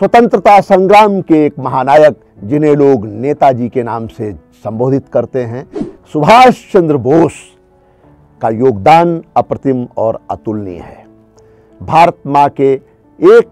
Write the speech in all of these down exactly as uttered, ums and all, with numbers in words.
स्वतंत्रता संग्राम के एक महानायक, जिन्हें लोग नेताजी के नाम से संबोधित करते हैं, सुभाष चंद्र बोस का योगदान अप्रतिम और अतुलनीय है। भारत माँ के एक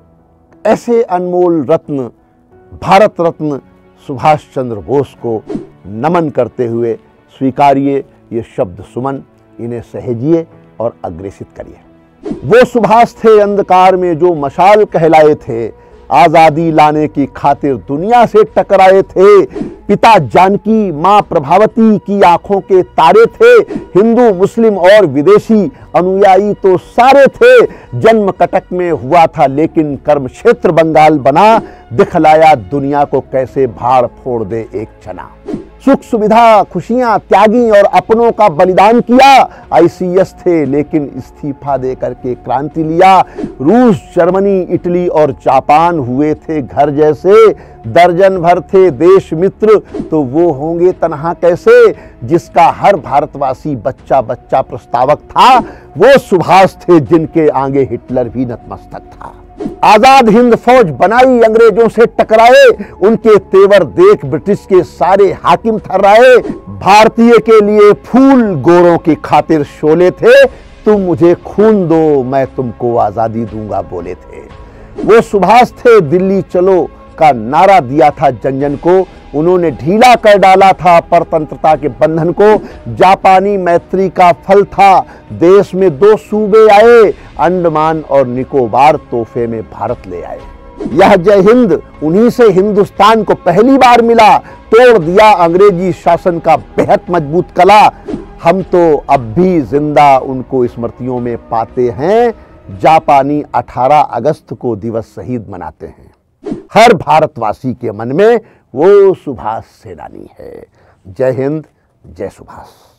ऐसे अनमोल रत्न, भारत रत्न सुभाष चंद्र बोस को नमन करते हुए स्वीकारिए ये शब्द सुमन, इन्हें सहेजिए और अग्रेसित करिए। वो सुभाष थे अंधकार में जो मशाल कहलाए थे, आजादी लाने की खातिर दुनिया से टकराए थे। पिता जानकी, मां प्रभावती की आंखों के तारे थे। हिंदू, मुस्लिम और विदेशी अनुयायी तो सारे थे। जन्म कटक में हुआ था लेकिन कर्म क्षेत्र बंगाल बना, दिखलाया दुनिया को कैसे भाड़ फोड़ दे एक चना। सुख सुविधा खुशियां त्यागी और अपनों का बलिदान किया। आईसीएस थे लेकिन इस्तीफा दे करके क्रांति लिया। रूस, जर्मनी, इटली और जापान हुए थे घर जैसे। दर्जन भर थे देश मित्र, तो वो होंगे तन्हा कैसे, जिसका हर भारतवासी बच्चा बच्चा प्रस्तावक था। वो सुभाष थे जिनके आगे हिटलर भी नतमस्तक था। आजाद हिंद फौज बनाई, अंग्रेजों से टकराए, उनके तेवर देख ब्रिटिश के सारे हाकिम थर्राए। भारतीय के लिए फूल, गोरों की खातिर शोले थे। तुम मुझे खून दो, मैं तुमको आजादी दूंगा बोले थे। वो सुभाष थे दिल्ली चलो का नारा दिया था जन जन को। उन्होंने ढीला कर डाला था परतंत्रता के बंधन को। जापानी मैत्री का फल था, देश में दो सूबे आए, अंडमान और निकोबार तोहफे में भारत ले आए। यह जय हिंद उन्हीं से हिंदुस्तान को पहली बार मिला। तोड़ दिया अंग्रेजी शासन का बेहद मजबूत कला। हम तो अब भी जिंदा उनको स्मृतियों में पाते हैं। जापानी अठारह अगस्त को दिवस शहीद मनाते हैं। हर भारतवासी के मन में वो सुभाष सेनानी है। जय हिंद, जय सुभाष।